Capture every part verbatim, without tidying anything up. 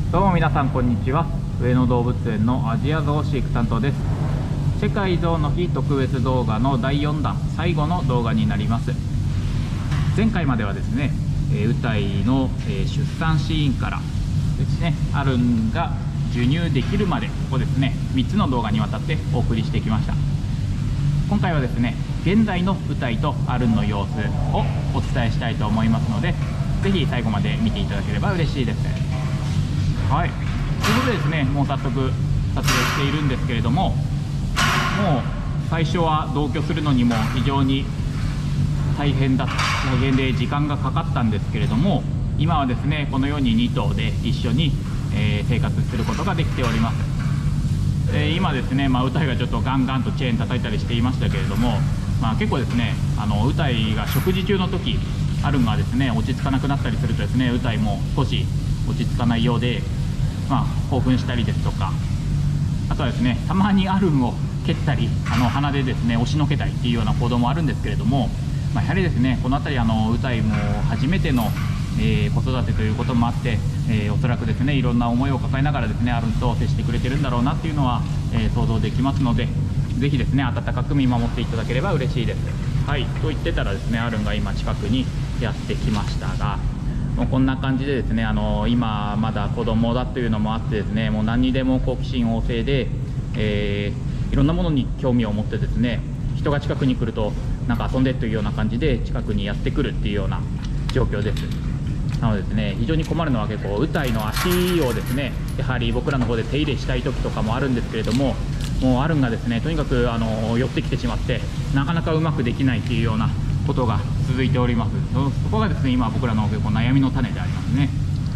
どうも皆さんこんにちは。上野動物園のアジアゾウ飼育担当です。世界ゾウの日特別動画のだいよんだん、最後の動画になります。前回まではですね、ウタイの出産シーンからですね、アルンが授乳できるまでをですね、みっつの動画にわたってお送りしてきました。今回はですね、現在のウタイとアルンの様子をお伝えしたいと思いますので、ぜひ最後まで見ていただければ嬉しいです。はい、ということでですね、もう早速撮影しているんですけれども、もう最初は同居するのにも非常に大変だった大変で時間がかかったんですけれども、今はですねこのようにに頭で一緒に、えー、生活することができております。えー、今ですね、まあ、ウタイがちょっとガンガンとチェーン叩いたりしていましたけれども、まあ、結構ですねあのウタイが食事中の時アルンがですね落ち着かなくなったりするとですね、ウタイも少し落ち着かないようで、まあ、興奮したりですとか、あとはですねたまにアルンを蹴ったりあの鼻でですね押しのけたりっていうような行動もあるんですけれども、まあ、やはりですねこの辺りあのウタイも初めての、えー、子育てということもあって、えー、おそらくですねいろんな思いを抱えながらですねアルンと接してくれてるんだろうなっていうのは、えー、想像できますので、ぜひですね温かく見守っていただければ嬉しいです。はいと言ってたらですねアルンが今近くにやってきましたが、もうこんな感じでですねあの今まだ子供だというのもあってですね、もう何にでも好奇心旺盛で、えー、いろんなものに興味を持ってですね、人が近くに来るとなんか遊んでというような感じで近くにやってくるっていうような状況です。なのでですね非常に困るのは結構ウタイの足をですねやはり僕らの方で手入れしたい時とかもあるんですけれども、もうアルンがですねとにかくあの寄ってきてしまってなかなかうまくできないっていうようなことが続いております。そ, そこがですね今僕らの結構悩みの種でありますね。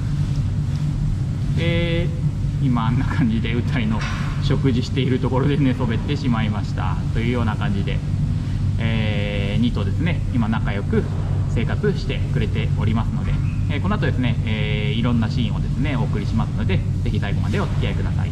で今あんな感じでウタイの食事しているところで寝そべってしまいましたというような感じで、えー、に頭ですね今仲良く生活してくれておりますので、えー、この後ですね、えー、いろんなシーンをですねお送りしますので、ぜひ最後までお付き合いください。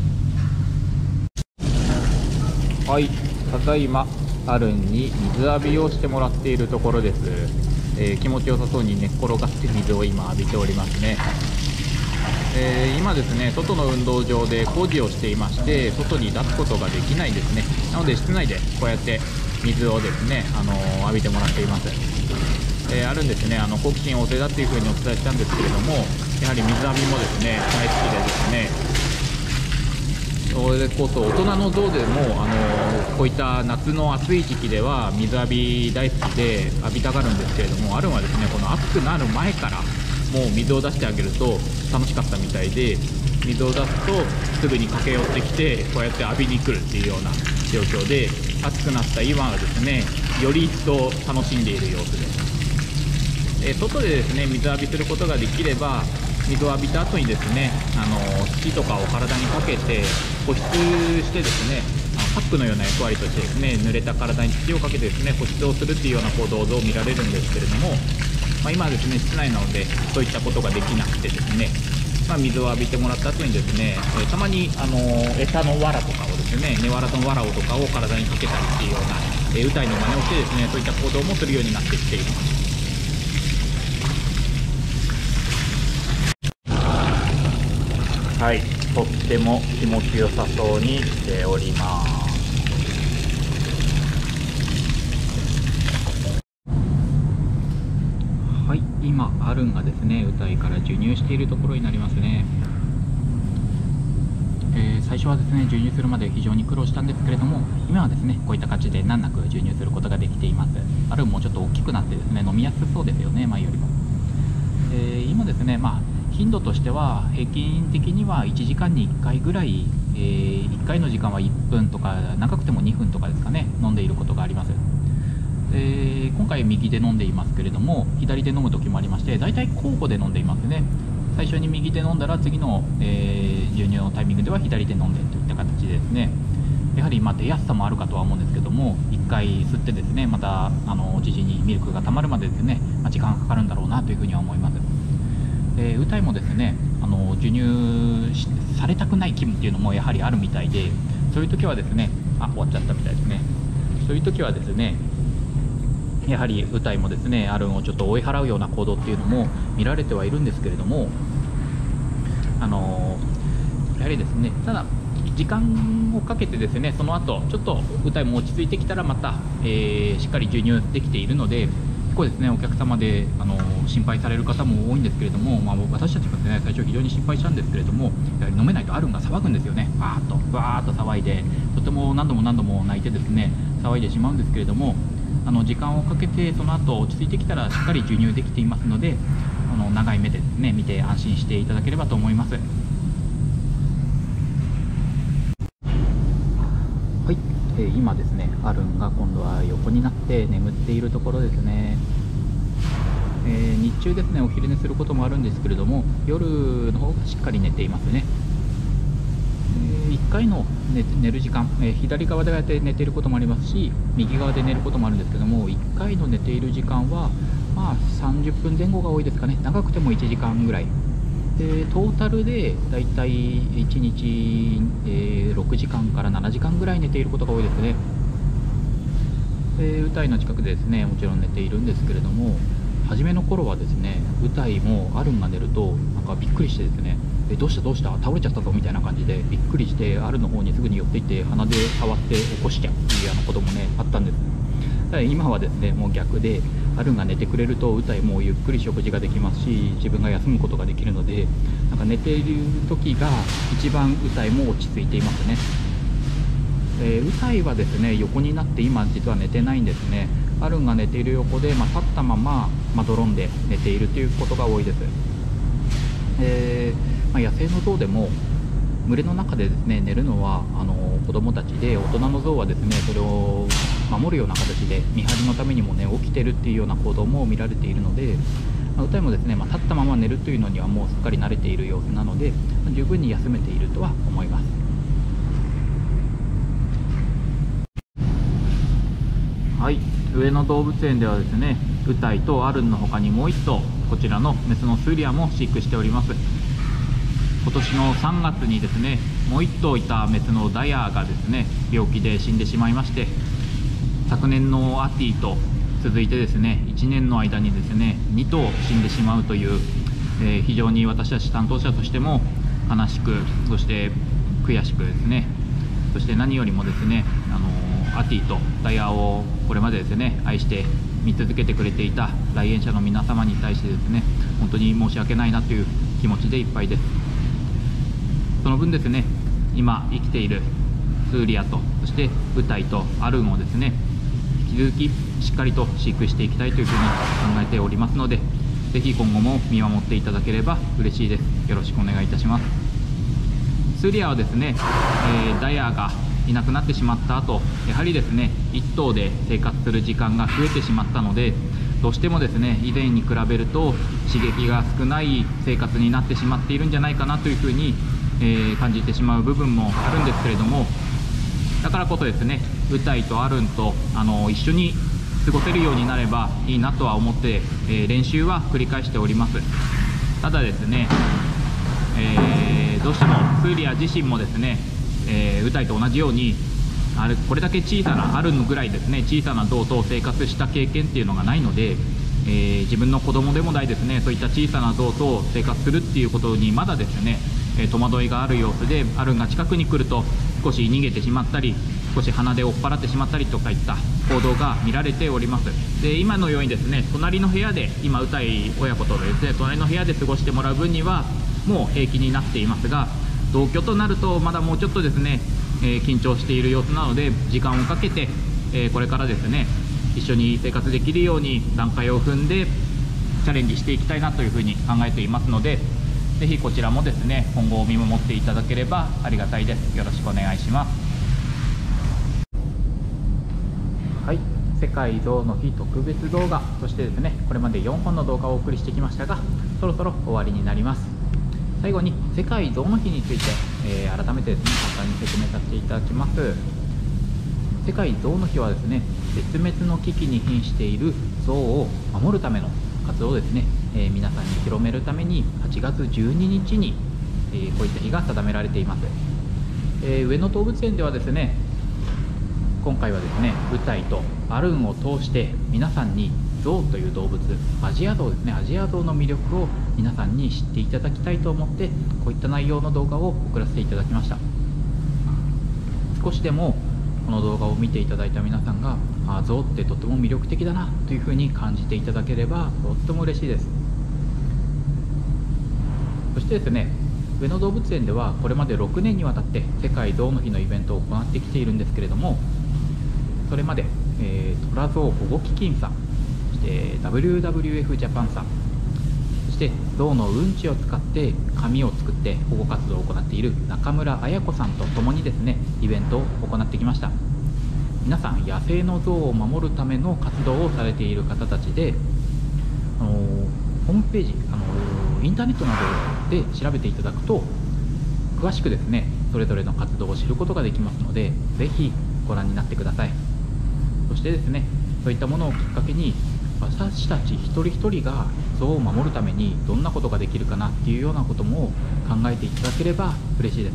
はい、ただいまアルンに水浴びをしてもらっているところです。えー、気持ちよさそうに寝っ転がって水を今浴びておりますね。えー、今ですね外の運動場で工事をしていまして、外に出すことができないですね。なので室内でこうやって水をですね、あのー、浴びてもらっています。えー、あるんですねあの好奇心旺盛だっていうふうにお伝えしたんですけれども、やはり水浴びもですね大好きでですね、それこそ大人のゾウでもあのこういった夏の暑い時期では水浴び大好きで浴びたがるんですけれども、アルンはですねこの暑くなる前からもう水を出してあげると楽しかったみたいで、水を出すとすぐに駆け寄ってきてこうやって浴びに来るっていうような状況で、暑くなった今はですねより一層楽しんでいる様子です。え外でですね水浴びすることができれば、水を浴びた後にですねあの土とかを体にかけて保湿してですね、パックのような役割としてですね濡れた体に土をかけてですね保湿をするっていうような行動を見られるんですけれども、まあ、今はですね室内なのでそういったことができなくてですね、まあ、水を浴びてもらった後にですね、えたまにあの餌の藁とかをですね根藁の藁をとかを体にかけたりっていうような、えウタイの真似をしてですねそういった行動もするようになってきています。はい、とっても気持ちよさそうにしております。はい、今アルンがですねウタイから授乳しているところになりますね。えー、最初はですね授乳するまで非常に苦労したんですけれども、今はですねこういった感じで難なく授乳することができています。アルンもちょっと大きくなってですね飲みやすそうですよね、前よりも。えー、今ですねまあ頻度としては平均的にはいちじかんにいっかいぐらい、えー、いっかいの時間はいっぷんとか長くてもにふんとかですかね飲んでいることがあります。えー、今回右で飲んでいますけれども、左で飲む時もありまして、だいたい交互で飲んでいますね。最初に右で飲んだら次の、えー、授乳のタイミングでは左で飲んでといった形でですね、やはりまあ出やすさもあるかとは思うんですけども、いっかい吸ってですねまたあの乳にミルクがたまるまでですね、まあ、時間がかかるんだろうなというふうには思います。えー、ウタイもですねあの授乳されたくない気分っていうのもやはりあるみたいで、そういう時はですねあ終わっちゃったみたいですね。そういう時はですねやはりウタイもですねアルンをちょっと追い払うような行動っていうのも見られてはいるんですけれども、 あのやはりですね、ただ時間をかけてですね、その後ちょっと舞台も落ち着いてきたらまた、えー、しっかり授乳できているので、結構ですね、お客様であの心配される方も多いんですけれども、まあ、私たちもですね、最初非常に心配したんですけれども、やはり飲めないとアルンが騒ぐんですよね。バーッとバーッと騒いで、とても何度も何度も泣いてですね、騒いでしまうんですけれども、あの時間をかけてその後落ち着いてきたらしっかり授乳できていますので、あの長い目でですね、見て安心していただければと思います。はい、えー、今ですね、アルンが今度は横になって眠っているところですね。えー、日中ですね、お昼寝することもあるんですけれども、夜の方がしっかり寝ていますね。えー、いっかいの 寝, 寝る時間、えー、左側で寝ていることもありますし、右側で寝ることもあるんですけども、いっかいの寝ている時間は、まあ、さんじゅっぷんぜん後が多いですかね。長くてもいちじかんぐらいで、トータルでだいたいいちにち、えー、ろくじかんからななじかんぐらい寝ていることが多いですね。で、舞台の近くでですね、もちろん寝ているんですけれども、初めの頃はですね、舞台もアルンが寝るとなんかびっくりしてですね、えどうしたどうした倒れちゃったぞみたいな感じでびっくりして、アルンの方にすぐに寄っていって鼻で触って起こしちゃうっていうようなこともね、あったんです。ただ今はですね、もう逆で、アルンが寝てくれると舞台もゆっくり食事ができますし、自分が休むことができるので、なんか寝ている時が一番舞台も落ち着いていますね。えー、舞台はですね、横になって今実は寝てないんですね。アルンが寝ている横で、まあ、立ったまままどろんで寝ているということが多いです。えーまあ、野生の象でも群れの中でですね、寝るのはあの子供たちで、大人の象はですね、それを守るような形で見張りのためにもね、起きてるっていうような行動も見られているので、まあ、舞台もですね、まあ、立ったまま寝るというのにはもうすっかり慣れている様子なので、まあ、十分に休めているとは思います。はい、上野動物園ではですね、舞台とアルンの他にもういっ頭、こちらのメスのスーリアも飼育しております。今年のさんがつにですね、もういっ頭いたメスのダヤがですね、病気で死んでしまいまして、昨年のアティと続いてですね、いちねんの間にですね、に頭死んでしまうという、えー、非常に私たち担当者としても悲しく、そして悔しくですね、そして何よりもですね、あのー、アティとダヤをこれまでですね、愛して見続けてくれていた来園者の皆様に対してですね、本当に申し訳ないなという気持ちでいっぱいです。その分ですね、今生きているスーリアと、そして舞台とアルンをですね、引き続きしっかりと飼育していきたいというふうに考えておりますので、ぜひ今後も見守っていただければ嬉しいです。よろしくお願いいたします。スーリアはですね、えー、ダヤがいなくなってしまった後、やはりですね、いっ頭で生活する時間が増えてしまったので、どうしてもですね、以前に比べると刺激が少ない生活になってしまっているんじゃないかなというふうに、えー、感じてしまう部分もあるんですけれども、だからこそですね、舞台とアルンとあの一緒に過ごせるようになればいいなとは思って、えー、練習は繰り返しております。ただですね、えー、どうしてもスーリア自身もですね、えー、舞台と同じようにあれこれだけ小さなアルンぐらいですね、小さな象と生活した経験っていうのがないので、えー、自分の子供でもないですね、そういった小さな象と生活するっていうことにまだですね、えー、戸惑いがある様子で、アルンが近くに来ると少し逃げてしまったり、少し鼻で追っ払ってしまったりとかいった行動が見られております。で、今のようにですね、隣の部屋で今歌い親子とですね、隣の部屋で過ごしてもらう分にはもう平気になっていますが、同居となるとまだもうちょっとですね、えー、緊張している様子なので、時間をかけて、えー、これからですね、一緒に生活できるように段階を踏んでチャレンジしていきたいなというふうに考えていますので、ぜひこちらもですね、今後を見守っていただければありがたいです。よろしくお願いします。はい、世界象の日特別動画としてですね、これまでよんほんの動画をお送りしてきましたが、そろそろ終わりになります。最後に世界象の日について、えー、改めてですね、簡単に説明させていただきます。世界象の日はですね、絶滅の危機に瀕している象を守るための活動をですね、えー、皆さんに広めるためにはちがつじゅうににちに、えー、こういった日が定められています。えー、上野動物園ではですね、今回はですね、舞台とアルンを通して皆さんにゾウという動物、アジアゾウですね、アジアゾウの魅力を皆さんに知っていただきたいと思って、こういった内容の動画を送らせていただきました。少しでもこの動画を見ていただいた皆さんが、あ、ゾウってとても魅力的だなというふうに感じていただければとっても嬉しいです。そしてですね、上野動物園ではこれまでろくねんにわたって世界ゾウの日のイベントを行ってきているんですけれども、それまで、えー、トラゾウ保護基金さん、そして ダブリューダブリューエフ ジャパンさん、そしてゾウのうんちを使って紙を作って保護活動を行っている中村彩子さんと共にですね、イベントを行ってきました。皆さん野生のゾウを守るための活動をされている方たちで、あのー、ホームページ、あのー、インターネットなどで調べていただくと詳しくですね、それぞれの活動を知ることができますので、ぜひご覧になってください。そしてですね、そういったものをきっかけに私たち一人一人がゾウを守るためにどんなことができるかなっていうようなことも考えていただければ嬉しいです。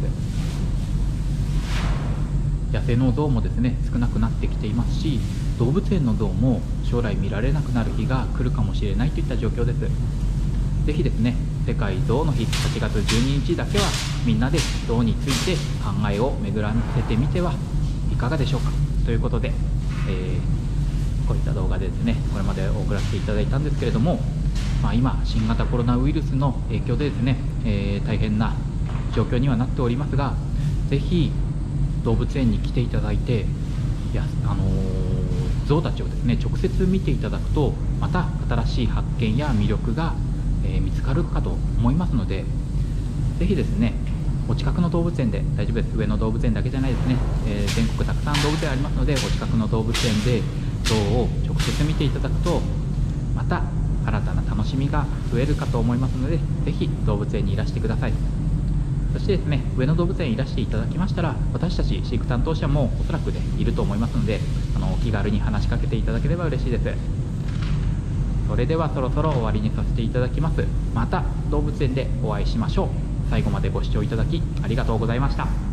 野生のゾウもですね、少なくなってきていますし、動物園のゾウも将来見られなくなる日が来るかもしれないといった状況です。ぜひですね、世界ゾウの日はちがつじゅうににちだけはみんなでゾウについて考えを巡らせてみてはいかがでしょうかということで、えー、こういった動画でですね、これまで送らせていただいたんですけれども、まあ、今新型コロナウイルスの影響でですね、えー、大変な状況にはなっておりますが、ぜひ動物園に来ていただいて、いや、あのー、ゾウたちをですね直接見ていただくと、また新しい発見や魅力が、えー、見つかるかと思いますので、ぜひですね、お近くの動物園で大丈夫です。上野動物園だけじゃないですね、えー、全国たくさん動物園ありますので、お近くの動物園でゾウを直接見ていただくと、また新たな楽しみが増えるかと思いますので、ぜひ動物園にいらしてください。そしてですね、上野動物園にいらしていただきましたら、私たち飼育担当者もおそらくでいると思いますので、あの気軽に話しかけていただければ嬉しいです。それではそろそろ終わりにさせていただきます。また動物園でお会いしましょう。最後までご視聴いただきありがとうございました。